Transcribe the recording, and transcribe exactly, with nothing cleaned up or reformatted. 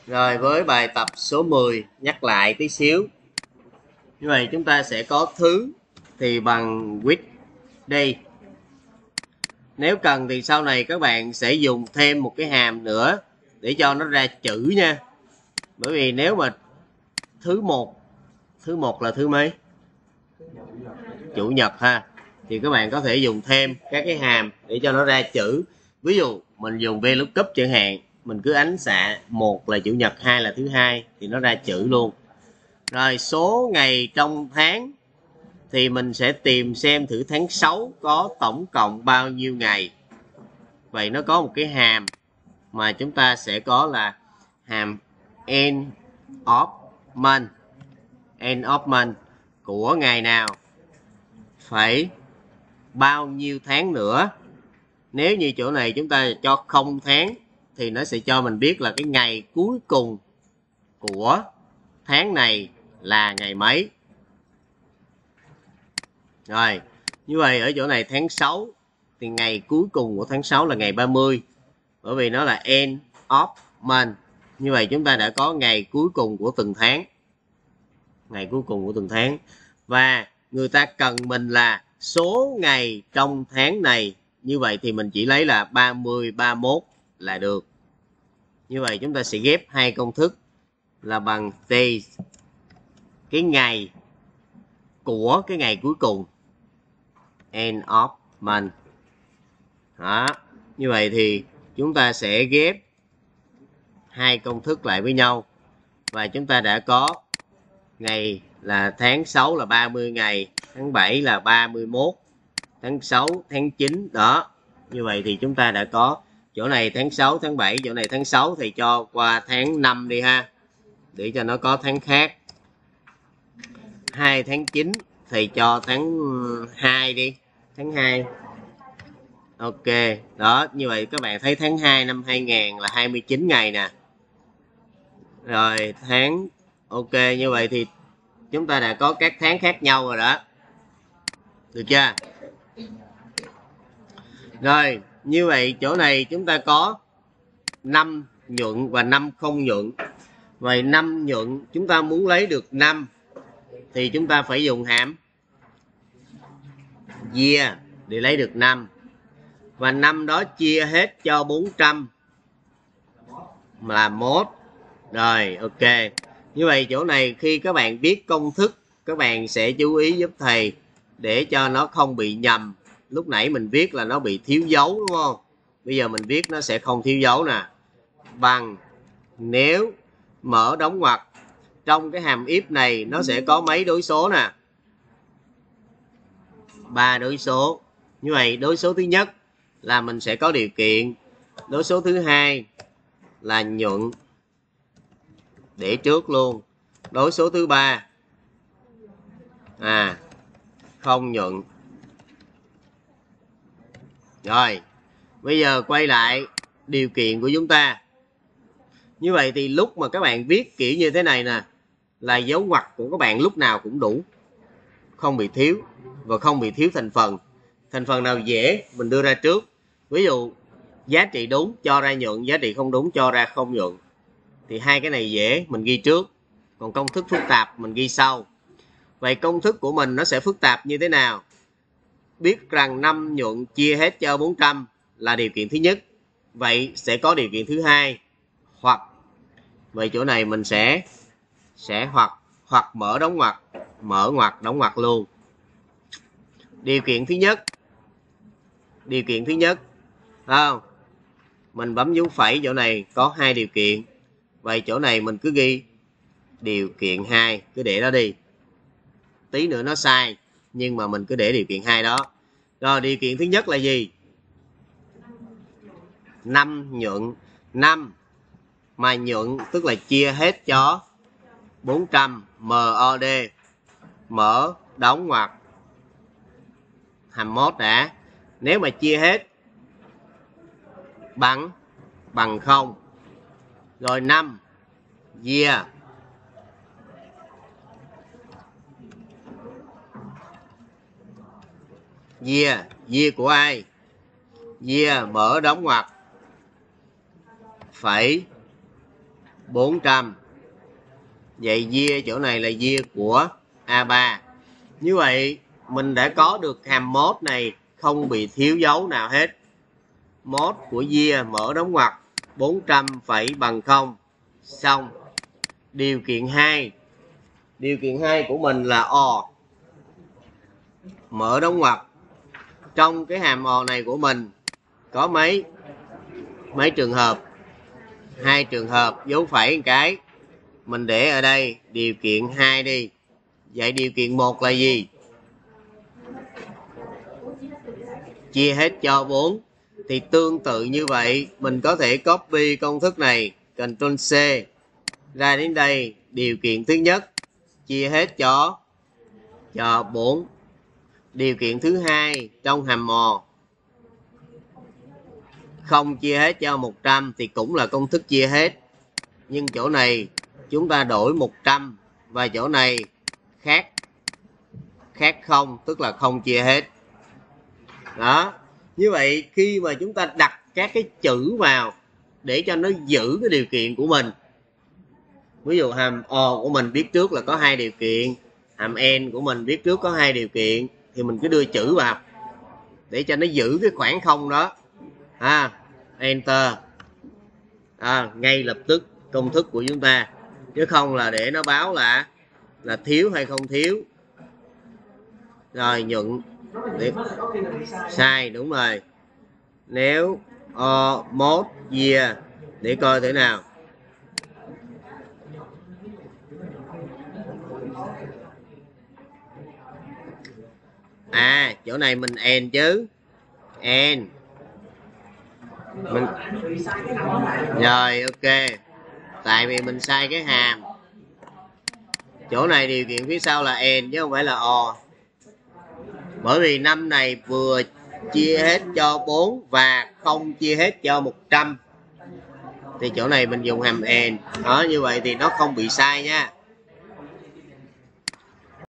Rồi với bài tập số mười nhắc lại tí xíu. Như vậy chúng ta sẽ có thứ thì bằng with đây. Nếu cần thì sau này các bạn sẽ dùng thêm một cái hàm nữa để cho nó ra chữ nha. Bởi vì nếu mà thứ một, thứ một là thứ mấy? Chủ nhật ha. Thì các bạn có thể dùng thêm các cái hàm để cho nó ra chữ. Ví dụ mình dùng VLOOKUP chẳng hạn, mình cứ ánh xạ một là chủ nhật, hai là thứ hai thì nó ra chữ luôn. Rồi số ngày trong tháng thì mình sẽ tìm xem thử tháng sáu có tổng cộng bao nhiêu ngày. Vậy nó có một cái hàm mà chúng ta sẽ có là hàm end of month. End of month của ngày nào phải bao nhiêu tháng nữa. Nếu như chỗ này chúng ta cho không tháng thì nó sẽ cho mình biết là cái ngày cuối cùng của tháng này là ngày mấy. Rồi, như vậy ở chỗ này tháng sáu thì ngày cuối cùng của tháng sáu là ngày ba mươi. Bởi vì nó là end of month. Như vậy chúng ta đã có ngày cuối cùng của từng tháng. Ngày cuối cùng của từng tháng. Và người ta cần mình là số ngày trong tháng này. Như vậy thì mình chỉ lấy là ba mươi, ba mươi mốt là được. Như vậy chúng ta sẽ ghép hai công thức là bằng days, cái ngày của cái ngày cuối cùng, end of month. Đó. Như vậy thì chúng ta sẽ ghép hai công thức lại với nhau. Và chúng ta đã có ngày là tháng sáu là ba mươi ngày, tháng bảy là ba mươi mốt, tháng sáu, tháng chín. Đó. Như vậy thì chúng ta đã có chỗ này tháng sáu, tháng bảy, chỗ này tháng sáu thì cho qua tháng năm đi ha. Để cho nó có tháng khác. hai tháng chín thì cho tháng hai đi. Tháng hai. Ok. Đó. Như vậy các bạn thấy tháng hai năm hai nghìn là hai mươi chín ngày nè. Rồi tháng. Ok. Như vậy thì chúng ta đã có các tháng khác nhau rồi đó. Được chưa? Rồi. Như vậy chỗ này chúng ta có năm nhuận và năm không nhuận. Vậy năm nhuận chúng ta muốn lấy được năm thì chúng ta phải dùng hàm year để lấy được năm. Và năm đó chia hết cho bốn trăm là một. Rồi, ok. Như vậy chỗ này khi các bạn biết công thức, các bạn sẽ chú ý giúp thầy để cho nó không bị nhầm. Lúc nãy mình viết là nó bị thiếu dấu đúng không? Bây giờ mình viết nó sẽ không thiếu dấu nè. Bằng nếu mở đóng ngoặc trong cái hàm if này nó sẽ có mấy đối số nè? ba đối số. Như vậy đối số thứ nhất là mình sẽ có điều kiện. Đối số thứ hai là nhuận. Để trước luôn. Đối số thứ ba à không nhuận. Rồi. Bây giờ quay lại điều kiện của chúng ta. Như vậy thì lúc mà các bạn viết kiểu như thế này nè, là dấu ngoặc của các bạn lúc nào cũng đủ, không bị thiếu và không bị thiếu thành phần. Thành phần nào dễ mình đưa ra trước. Ví dụ giá trị đúng cho ra nhuận, giá trị không đúng cho ra không nhuận. Thì hai cái này dễ mình ghi trước, còn công thức phức tạp mình ghi sau. Vậy công thức của mình nó sẽ phức tạp như thế nào? Biết rằng năm nhuận chia hết cho bốn trăm là điều kiện thứ nhất. Vậy sẽ có điều kiện thứ hai hoặc. Vậy chỗ này mình sẽ sẽ hoặc hoặc mở đóng ngoặc, mở ngoặc đóng ngoặc luôn. Điều kiện thứ nhất. Điều kiện thứ nhất. Không? Mình bấm dấu phẩy chỗ này có hai điều kiện. Vậy chỗ này mình cứ ghi điều kiện hai, cứ để đó đi. Tí nữa nó sai, nhưng mà mình cứ để điều kiện hai đó. Rồi điều kiện thứ nhất là gì? năm nhuận. năm mà nhuận tức là chia hết cho bốn trăm mod. Mở đóng ngoặc hàm mốt đã. Nếu mà chia hết bằng bằng không. Rồi năm year. Year, year của ai? Year mở đóng ngoặc phẩy bốn trăm. Vậy year chỗ này là year của a ba. Như vậy mình đã có được hàm mode này không bị thiếu dấu nào hết. Mode của year mở đóng ngoặc bốn trăm phẩy bằng không. Xong. Điều kiện hai. Điều kiện hai của mình là o. Mở đóng ngoặc. Trong cái hàm o này của mình có mấy mấy trường hợp? Hai trường hợp, dấu phẩy một cái. Mình để ở đây điều kiện hai đi. Vậy điều kiện một là gì? Chia hết cho bốn. Thì tương tự như vậy, mình có thể copy công thức này, Ctrl C ra đến đây, điều kiện thứ nhất chia hết cho cho bốn. Điều kiện thứ hai trong hàm mò không chia hết cho một trăm thì cũng là công thức chia hết. Nhưng chỗ này chúng ta đổi một trăm và chỗ này khác khác không, tức là không chia hết. Đó. Như vậy khi mà chúng ta đặt các cái chữ vào để cho nó giữ cái điều kiện của mình. Ví dụ hàm O của mình biết trước là có hai điều kiện, hàm N của mình biết trước có hai điều kiện, thì mình cứ đưa chữ vào để cho nó giữ cái khoảng không đó. À, Enter. À, ngay lập tức công thức của chúng ta, chứ không là để nó báo là là thiếu hay không thiếu. Rồi nhuận để... sai, đúng rồi. Nếu o mode year để coi thế nào. À, chỗ này mình n chứ. N. Mình... Rồi, ok. Tại vì mình sai cái hàm. Chỗ này điều kiện phía sau là n chứ không phải là o. Bởi vì năm này vừa chia hết cho bốn và không chia hết cho một trăm. Thì chỗ này mình dùng hàm n. Đó, như vậy thì nó không bị sai nha.